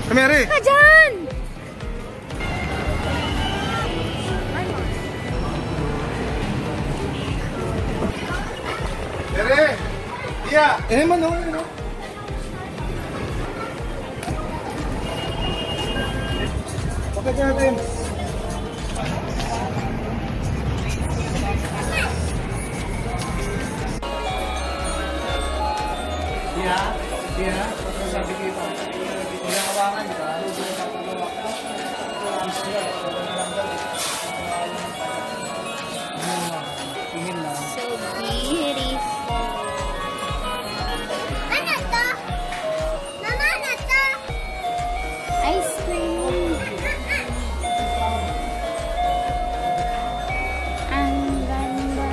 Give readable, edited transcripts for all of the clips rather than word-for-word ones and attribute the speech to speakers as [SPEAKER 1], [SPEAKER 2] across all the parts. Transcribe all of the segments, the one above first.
[SPEAKER 1] Mary!
[SPEAKER 2] Ka dyan!
[SPEAKER 1] Mary! Iya! Eh, man, no? Bakit natin? Iya, sabi dito. Ilang kawangan ka? Tingin lang.
[SPEAKER 2] So beautiful. Ano to? Mama, ano to? Ice cream. Ang ganda.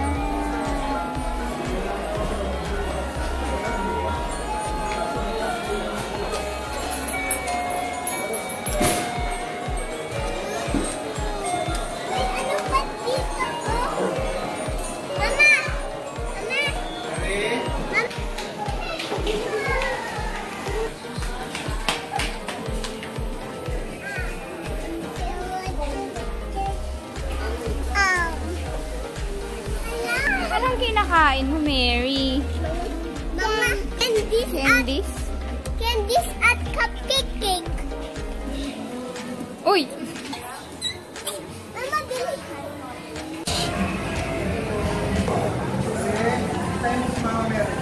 [SPEAKER 2] Anong kinakain mo, Mary?
[SPEAKER 3] Mama,
[SPEAKER 2] Candies?
[SPEAKER 3] candies at cupcake cake.
[SPEAKER 2] Uy!
[SPEAKER 3] Mama, dili.
[SPEAKER 1] Tayo mo si Mama Mary.